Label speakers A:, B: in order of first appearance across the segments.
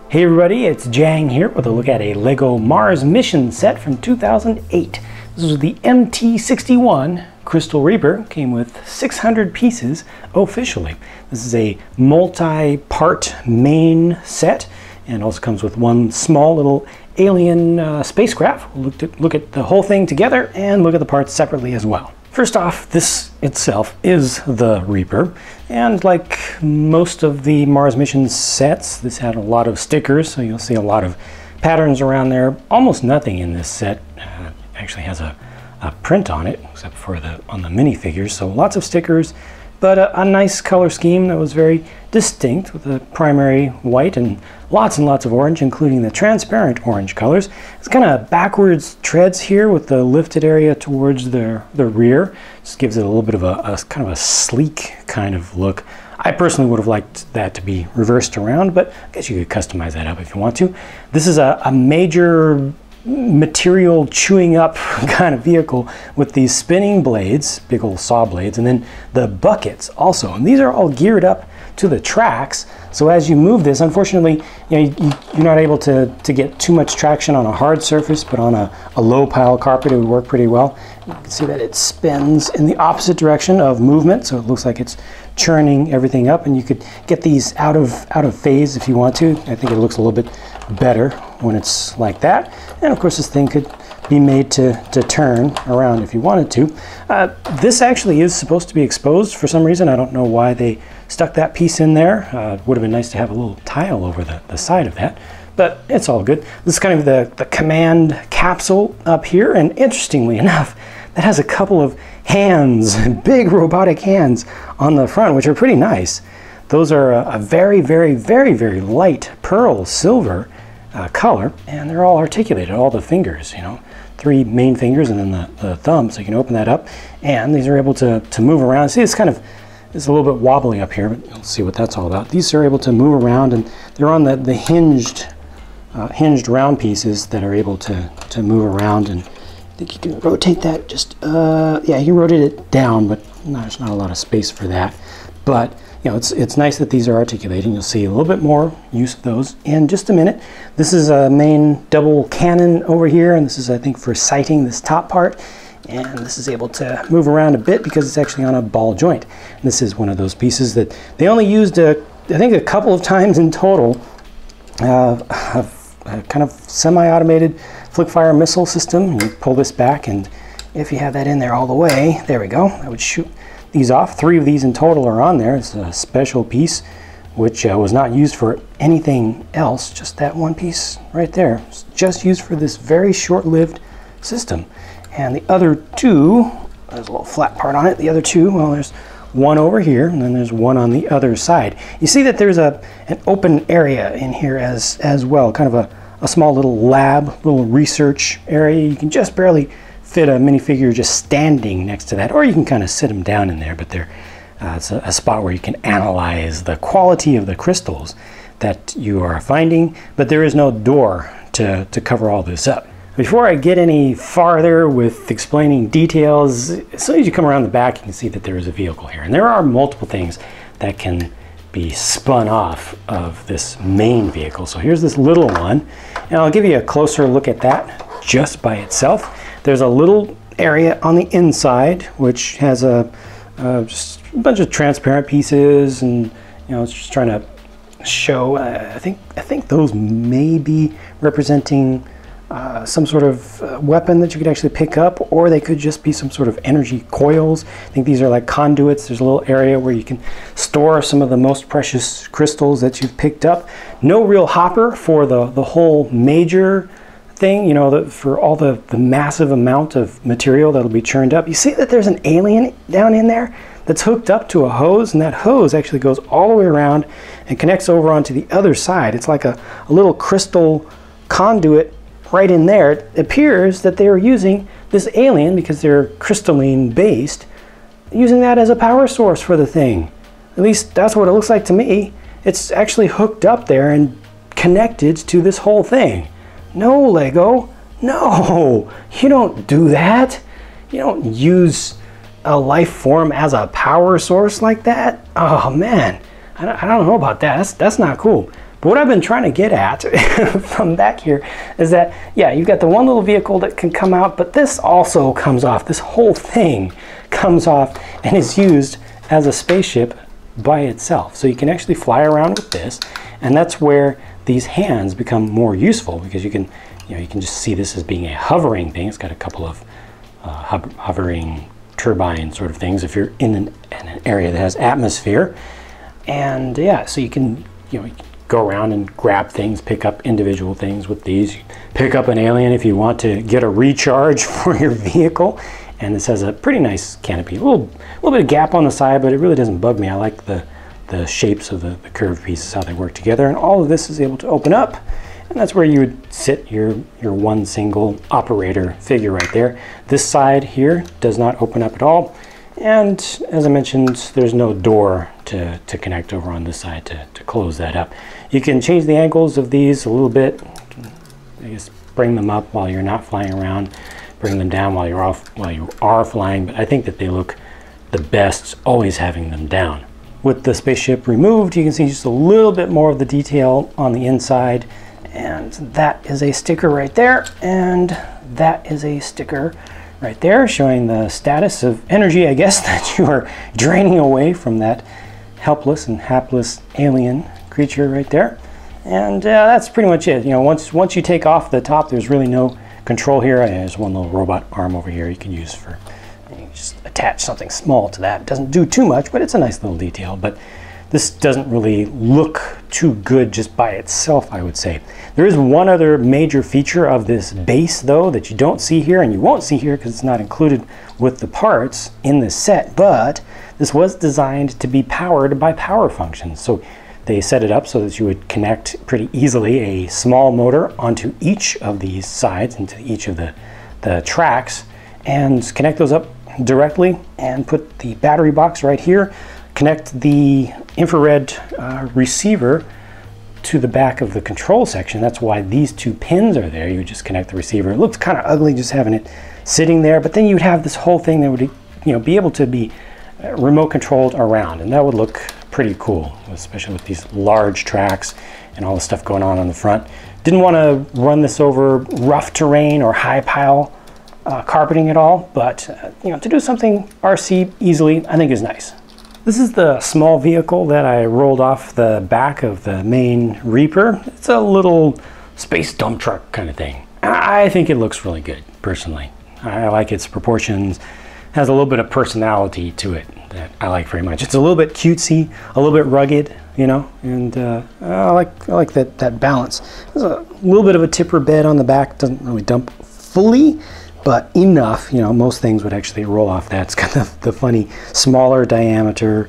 A: Hey everybody, it's Jang here with a look at a LEGO Mars mission set from 2008. This was the MT-61 Crystal Reaper. Came with 600 pieces officially. This is a multi-part main set and also comes with one small little alien spacecraft. We'll look at the whole thing together and look at the parts separately as well. First off, this itself is the Reaper, and like most of the Mars mission sets, this had a lot of stickers, so you'll see a lot of patterns around there. Almost nothing in this set actually has a print on it, except for on the minifigures, so lots of stickers, but a nice color scheme that was very distinct with the primary white and lots of orange, including the transparent orange colors. It's kind of backwards treads here with the lifted area towards the rear. Just gives it a little bit of a kind of a sleek kind of look. I personally would have liked that to be reversed around, but I guess you could customize that up if you want to. This is a major material chewing up kind of vehicle with these spinning blades, big old saw blades, and then the buckets also. And these are all geared up to the tracks, so as you move this, unfortunately, you're not able to get too much traction on a hard surface, but on a low pile carpet it would work pretty well. You can see that it spins in the opposite direction of movement, so it looks like it's churning everything up, and you could get these out of phase if you want to. I think it looks a little bit better when it's like that. And of course this thing could be made to turn around if you wanted to. This actually is supposed to be exposed for some reason. I don't know why they stuck that piece in there. It would have been nice to have a little tile over the side of that, but it's all good. This is kind of the command capsule up here, and interestingly enough, that has a couple of hands, big robotic hands on the front, which are pretty nice. Those are a very light pearl silver color, and they're all articulated, all the fingers, 3 main fingers and then the thumb, so you can open that up, and these are able to move around. See, it's a little bit wobbly up here, but you'll see what that's all about. These are able to move around, and they're on the hinged round pieces that are able to move around, and I think you can rotate that just, yeah, you can rotate it down, but there's not a lot of space for that. But it's nice that these are articulating. You'll see a little bit more use of those in just a minute. This is a main double cannon over here, and this is, I think, for sighting this top part. And this is able to move around a bit because it's actually on a ball joint. And this is one of those pieces that they only used, I think, a couple of times in total. A kind of semi-automated flick-fire missile system. You pull this back, and if you have that in there all the way, there we go, that would shoot these off. 3 of these in total are on there. It's a special piece which was not used for anything else, just that one piece right there. It's just used for this very short-lived system. And the other 2, there's a little flat part on it. The other 2, well, there's one over here, and then there's one on the other side. You see that there's an open area in here as well, kind of a small little lab, little research area. You can just barely fit a minifigure just standing next to that, or you can kind of sit them down in there, but it's a spot where you can analyze the quality of the crystals that you are finding, but there is no door to cover all this up. Before I get any farther with explaining details, as soon as you come around the back, you can see that there is a vehicle here, and there are multiple things that can be spun off of this main vehicle. So here's this little one, and I'll give you a closer look at that just by itself. There's a little area on the inside which has just a bunch of transparent pieces, and it's just trying to show. I think those may be representing some sort of weapon that you could actually pick up, or they could just be some sort of energy coils. I think these are like conduits. There's a little area where you can store some of the most precious crystals that you've picked up. No real hopper for the whole major thing, for all the massive amount of material that'll be churned up. You see that there's an alien down in there that's hooked up to a hose, and that hose actually goes all the way around and connects over onto the other side. It's like a little crystal conduit right in there. It appears that they are using this alien, because they're crystalline based, using that as a power source for the thing. At least that's what it looks like to me. It's actually hooked up there and connected to this whole thing. No, LEGO, no, you don't do that. You don't use a life form as a power source like that. Oh man, I don't know about that. That's not cool. But what I've been trying to get at from back here is that, yeah, you've got the one little vehicle that can come out, but this also comes off. This whole thing comes off and is used as a spaceship by itself. So you can actually fly around with this, and that's where these hands become more useful, because you can just see this as being a hovering thing. It's got a couple of hovering turbine sort of things if you're in an area that has atmosphere. And yeah, so you can go around and grab things, pick up individual things with these. You pick up an alien if you want to get a recharge for your vehicle. And this has a pretty nice canopy. A little bit of gap on the side, but it really doesn't bug me. I like the shapes of the curved pieces, how they work together. And all of this is able to open up. And that's where you would sit your one single operator figure right there. This side here does not open up at all. And as I mentioned, there's no door to connect over on this side to close that up. You can change the angles of these a little bit. I guess bring them up while you're not flying around. Bring them down while you are flying, but I think that they look the best always having them down. With the spaceship removed, you can see just a little bit more of the detail on the inside, and that is a sticker right there, and that is a sticker right there showing the status of energy, I guess, that you are draining away from that helpless and hapless alien creature right there. And that's pretty much it. Once you take off the top, there's really no control here. There's one little robot arm over here you can use for, you just attach something small to that. It doesn't do too much, but it's a nice little detail. But this doesn't really look too good just by itself, I would say. There is one other major feature of this base, though, that you don't see here, and you won't see here because it's not included with the parts in this set, but this was designed to be powered by power functions. So they set it up so that you would connect pretty easily a small motor onto each of these sides, into each of the tracks, and connect those up directly, and put the battery box right here, connect the infrared receiver to the back of the control section. That's why these two pins are there. You would just connect the receiver. It looks kind of ugly just having it sitting there, but then you'd have this whole thing that would be able to be remote controlled around, and that would look pretty cool, especially with these large tracks and all the stuff going on the front. Didn't want to run this over rough terrain or high pile carpeting at all, but to do something RC easily, I think is nice. This is the small vehicle that I rolled off the back of the main Reaper. It's a little space dump truck kind of thing. I think it looks really good, personally. I like its proportions. Has a little bit of personality to it that I like very much. It's a little bit cutesy, a little bit rugged, and I like that balance. There's a little bit of a tipper bed on the back. Doesn't really dump fully, but enough. Most things would actually roll off that. It's got the funny smaller diameter,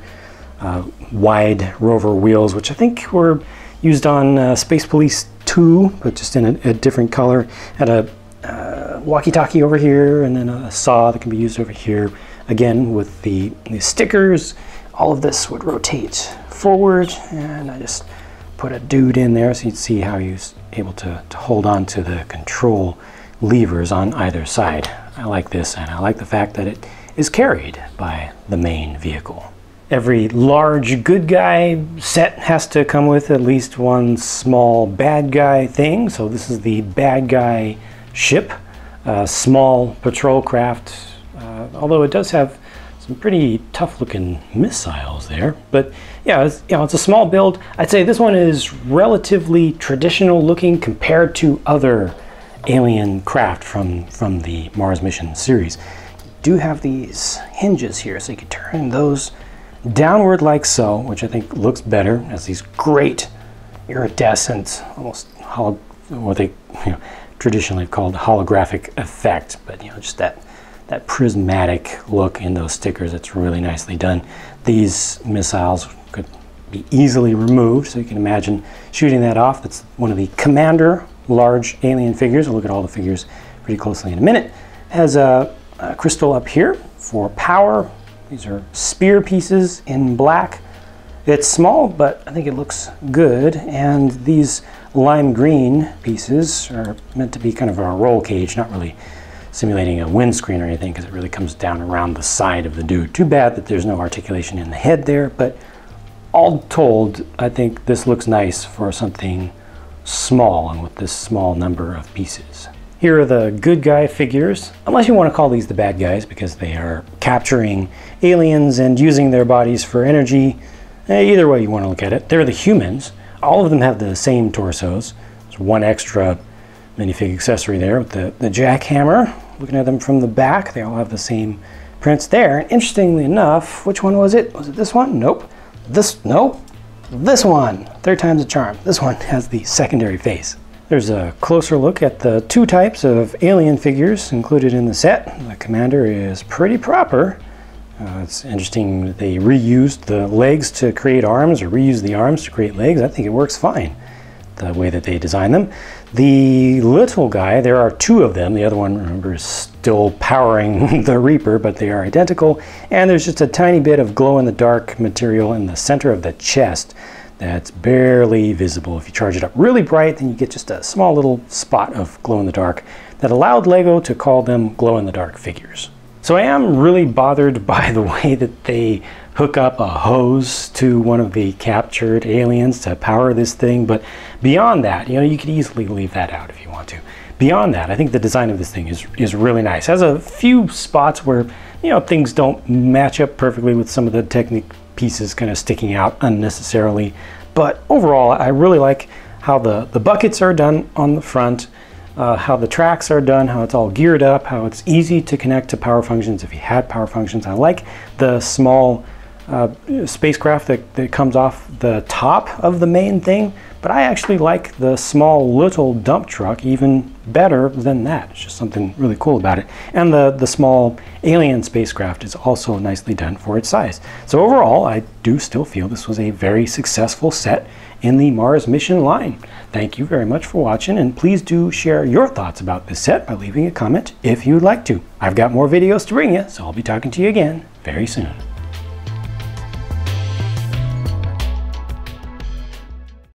A: wide rover wheels, which I think were used on Space Police 2, but just in a different color. Had a walkie-talkie over here, and then a saw that can be used over here. Again, with the stickers, all of this would rotate forward, and I just put a dude in there so you'd see how he's able to hold on to the control levers on either side. I like this, and I like the fact that it is carried by the main vehicle. Every large good guy set has to come with at least one small bad guy thing. So this is the bad guy ship, small patrol craft, although it does have some pretty tough looking missiles there. But yeah, it's a small build. I'd say this one is relatively traditional looking compared to other alien craft from the Mars mission series. You do have these hinges here, so you can turn those downward like so, which I think looks better. Has these great iridescent, almost what they traditionally called holographic effect, but just that prismatic look in those stickers. It's really nicely done. These missiles could be easily removed, so you can imagine shooting that off. That's one of the Commander large alien figures. We'll look at all the figures pretty closely in a minute. Has a crystal up here for power. These are spear pieces in black. It's small, but I think it looks good. And these lime green pieces are meant to be kind of a roll cage, not really simulating a windscreen or anything, because it really comes down around the side of the dude. Too bad that there's no articulation in the head there, but all told, I think this looks nice for something small and with this small number of pieces. Here are the good guy figures, unless you want to call these the bad guys because they are capturing aliens and using their bodies for energy. Either way you want to look at it. They're the humans. All of them have the same torsos. There's one extra minifig accessory there with the jackhammer. Looking at them from the back, they all have the same prints there. And interestingly enough, which one was it? Was it this one? Nope. Nope. This one. Third time's a charm. This one has the secondary face. There's a closer look at the two types of alien figures included in the set. The commander is pretty proper. It's interesting that they reused the legs to create arms, or reused the arms to create legs. I think it works fine, the way that they design them. The little guy, there are two of them. The other one, remember, is still powering the Reaper, but they are identical. And there's just a tiny bit of glow-in-the-dark material in the center of the chest that's barely visible. If you charge it up really bright, then you get just a small little spot of glow-in-the-dark that allowed LEGO to call them glow-in-the-dark figures. So I am really bothered by the way that they hook up a hose to one of the captured aliens to power this thing, but beyond that, you could easily leave that out if you want to. Beyond that, I think the design of this thing is really nice. It has a few spots where, things don't match up perfectly with some of the Technic pieces kind of sticking out unnecessarily, but overall I really like how the buckets are done on the front, how the tracks are done, how it's all geared up, how it's easy to connect to power functions if you had power functions. I like the small spacecraft that comes off the top of the main thing, but I actually like the small little dump truck even better than that. It's just something really cool about it. And the small alien spacecraft is also nicely done for its size. So overall, I do still feel this was a very successful set in the Mars mission line. Thank you very much for watching, and please do share your thoughts about this set by leaving a comment if you would like to. I've got more videos to bring you, so I'll be talking to you again very soon.